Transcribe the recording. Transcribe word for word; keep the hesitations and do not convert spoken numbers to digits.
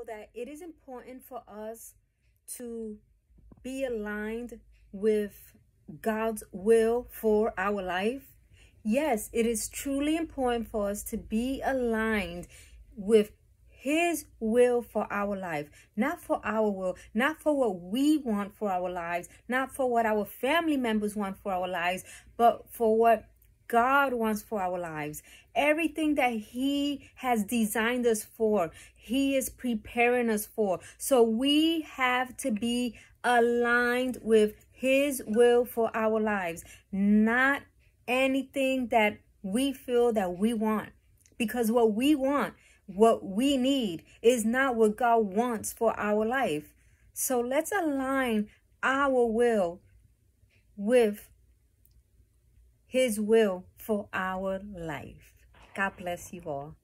know that it is important for us to be aligned with God's will for our life? Yes, it is truly important for us to be aligned with His will for our life, not for our will, not for what we want for our lives, not for what our family members want for our lives, but for what God wants for our lives. Everything that He has designed us for, He is preparing us for. So we have to be aligned with His will for our lives, not anything that we feel that we want. Because what we want, what we need, is not what God wants for our life. So let's align our will with His will for our life. God bless you all.